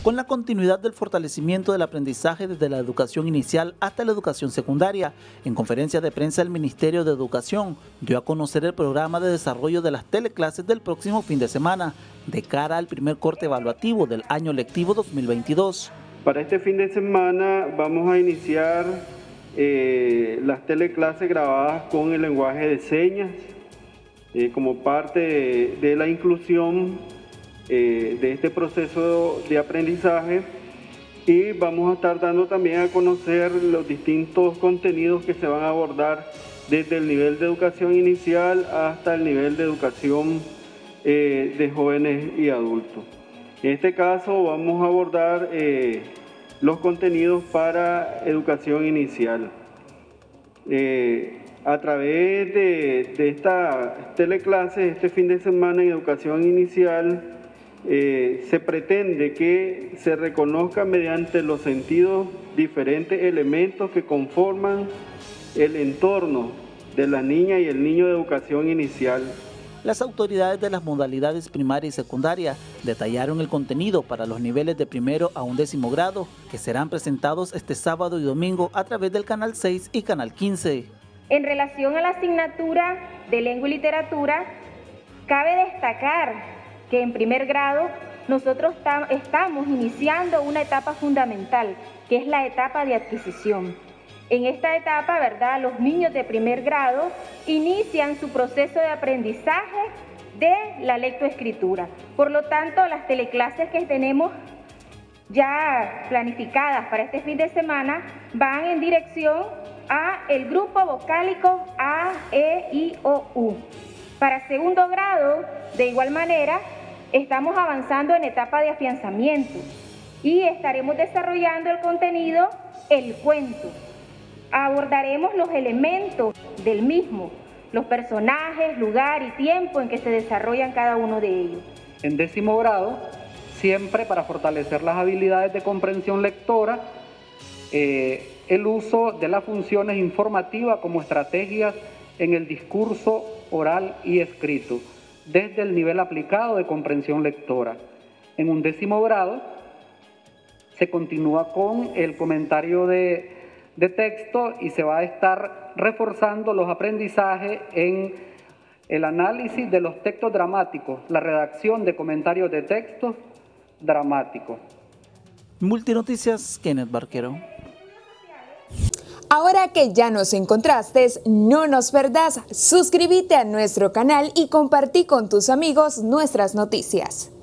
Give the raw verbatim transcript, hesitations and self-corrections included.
con la continuidad del fortalecimiento del aprendizaje desde la educación inicial hasta la educación secundaria. En conferencia de prensa, el Ministerio de Educación dio a conocer el programa de desarrollo de las teleclases del próximo fin de semana, de cara al primer corte evaluativo del año lectivo dos mil veintidós. Para este fin de semana vamos a iniciar eh, las teleclases grabadas con el lenguaje de señas eh, como parte de, de la inclusión eh, de este proceso de aprendizaje, y vamos a estar dando también a conocer los distintos contenidos que se van a abordar desde el nivel de educación inicial hasta el nivel de educación eh, de jóvenes y adultos. En este caso vamos a abordar eh, los contenidos para educación inicial. Eh, a través de, de esta teleclase, este fin de semana en educación inicial, eh, se pretende que se reconozca mediante los sentidos diferentes elementos que conforman el entorno de la niña y el niño de educación inicial. Las autoridades de las modalidades primaria y secundaria detallaron el contenido para los niveles de primero a undécimo grado, que serán presentados este sábado y domingo a través del Canal seis y Canal quince. En relación a la asignatura de lengua y literatura, cabe destacar que en primer grado nosotros estamos iniciando una etapa fundamental, que es la etapa de adquisición. En esta etapa, ¿verdad?, los niños de primer grado inician su proceso de aprendizaje de la lectoescritura. Por lo tanto, las teleclases que tenemos ya planificadas para este fin de semana van en dirección a el grupo vocálico A, E, I, O, U. Para segundo grado, de igual manera, estamos avanzando en etapa de afianzamiento y estaremos desarrollando el contenido El Cuento. Abordaremos los elementos del mismo, los personajes, lugar y tiempo en que se desarrollan cada uno de ellos. En décimo grado, siempre para fortalecer las habilidades de comprensión lectora, eh, el uso de las funciones informativas como estrategias en el discurso oral y escrito, desde el nivel aplicado de comprensión lectora. En un décimo grado, se continúa con el comentario de de texto y se va a estar reforzando los aprendizajes en el análisis de los textos dramáticos, la redacción de comentarios de textos dramáticos. Multinoticias, Kenneth Barquero. Ahora que ya nos encontraste, no nos perdas, suscríbete a nuestro canal y compartí con tus amigos nuestras noticias.